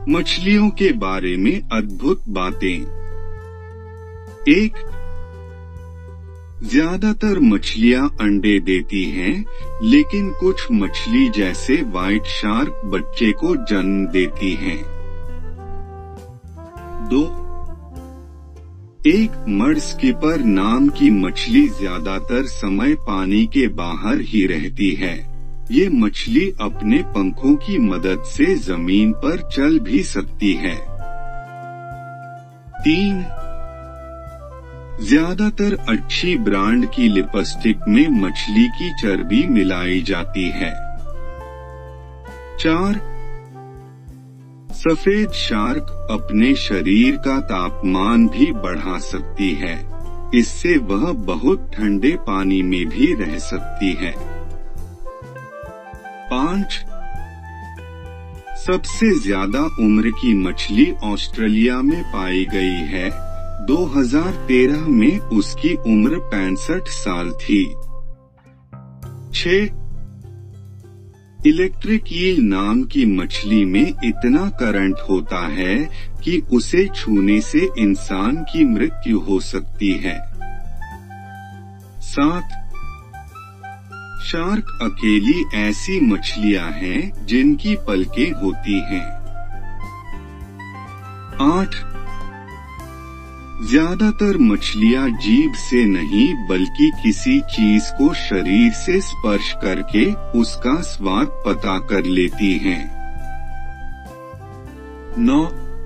मछलियों के बारे में अद्भुत बातें। 1. ज्यादातर मछलियां अंडे देती हैं, लेकिन कुछ मछली जैसे व्हाइट शार्क बच्चे को जन्म देती हैं। 2. एक मड स्किपर नाम की मछली ज्यादातर समय पानी के बाहर ही रहती है। ये मछली अपने पंखों की मदद से जमीन पर चल भी सकती है। 3. ज्यादातर अच्छी ब्रांड की लिपस्टिक में मछली की चर्बी मिलाई जाती है। 4. सफेद शार्क अपने शरीर का तापमान भी बढ़ा सकती है, इससे वह बहुत ठंडे पानी में भी रह सकती है। 5. सबसे ज्यादा उम्र की मछली ऑस्ट्रेलिया में पाई गई है। 2013 में उसकी उम्र 65 साल थी। 6. इलेक्ट्रिक ईल नाम की मछली में इतना करंट होता है कि उसे छूने से इंसान की मृत्यु हो सकती है। 7. शार्क अकेली ऐसी मछलियां हैं जिनकी पलकें होती हैं। 8. ज्यादातर मछलियां जीभ से नहीं बल्कि किसी चीज को शरीर से स्पर्श करके उसका स्वाद पता कर लेती हैं। 9.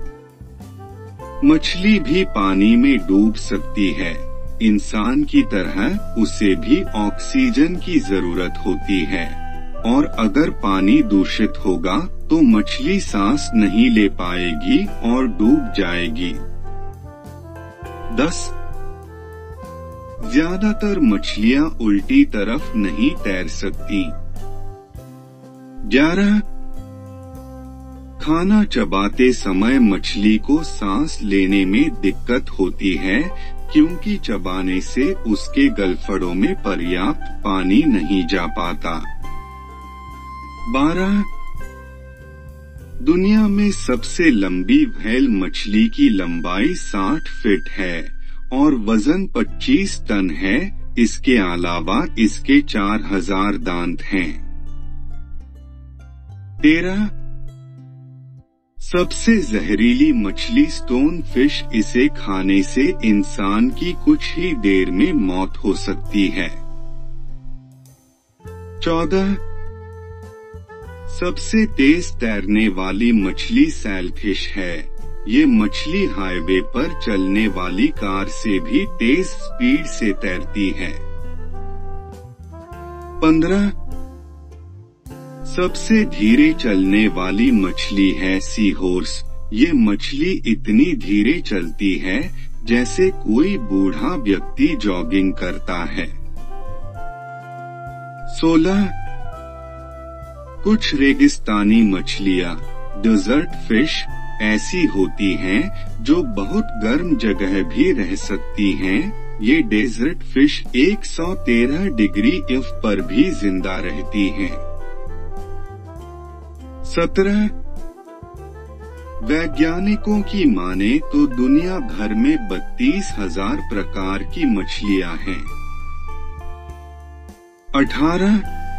मछली भी पानी में डूब सकती है। इंसान की तरह उसे भी ऑक्सीजन की जरूरत होती है, और अगर पानी दूषित होगा तो मछली सांस नहीं ले पाएगी और डूब जाएगी। 10. ज्यादातर मछलियां उल्टी तरफ नहीं तैर सकती। 11. खाना चबाते समय मछली को सांस लेने में दिक्कत होती है, क्योंकि चबाने से उसके गलफड़ों में पर्याप्त पानी नहीं जा पाता। 12. दुनिया में सबसे लंबी व्हेल मछली की लंबाई 60 फीट है और वजन 25 टन है। इसके अलावा इसके 4000 दांत हैं। 13. सबसे जहरीली मछली स्टोन फिश, इसे खाने से इंसान की कुछ ही देर में मौत हो सकती है। 14. सबसे तेज तैरने वाली मछली सैलफिश है। ये मछली हाईवे पर चलने वाली कार से भी तेज स्पीड से तैरती है। 15. सबसे धीरे चलने वाली मछली है सी हॉर्स। ये मछली इतनी धीरे चलती है जैसे कोई बूढ़ा व्यक्ति जॉगिंग करता है। 16. कुछ रेगिस्तानी मछलियां डेजर्ट फिश ऐसी होती हैं जो बहुत गर्म जगह भी रह सकती हैं। ये डेजर्ट फिश 113 डिग्री F पर भी जिंदा रहती हैं। 17. वैज्ञानिकों की माने तो दुनिया भर में 32,000 प्रकार की मछलियां हैं। 18.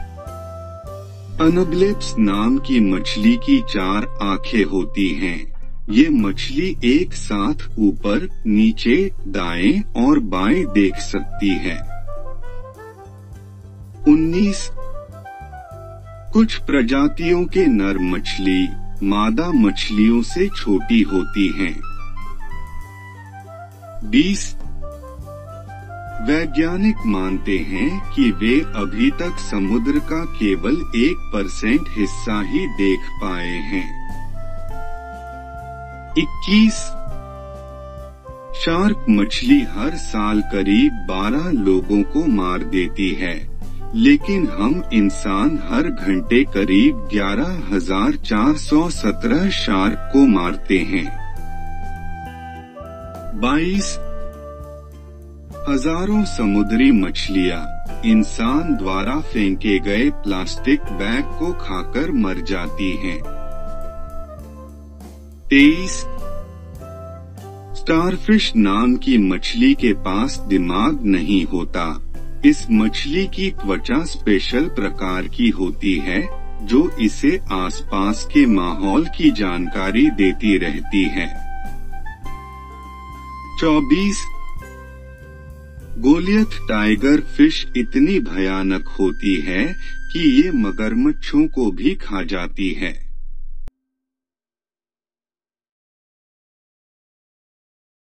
अनबलेप्स नाम की मछली की 4 आंखें होती हैं। ये मछली एक साथ ऊपर, नीचे, दाएं और बाएं देख सकती है। 19. कुछ प्रजातियों के नर मछली मादा मछलियों से छोटी होती हैं। 20. वैज्ञानिक मानते हैं कि वे अभी तक समुद्र का केवल 1% हिस्सा ही देख पाए हैं। 21. शार्क मछली हर साल करीब 12 लोगों को मार देती है, लेकिन हम इंसान हर घंटे करीब 11,417 शार्क को मारते हैं। 22. हजारों समुद्री मछलियां इंसान द्वारा फेंके गए प्लास्टिक बैग को खाकर मर जाती हैं। 23 स्टारफिश नाम की मछली के पास दिमाग नहीं होता। इस मछली की त्वचा स्पेशल प्रकार की होती है जो इसे आसपास के माहौल की जानकारी देती रहती है। 24 गोलियथ टाइगर फिश इतनी भयानक होती है कि ये मगरमच्छों को भी खा जाती है।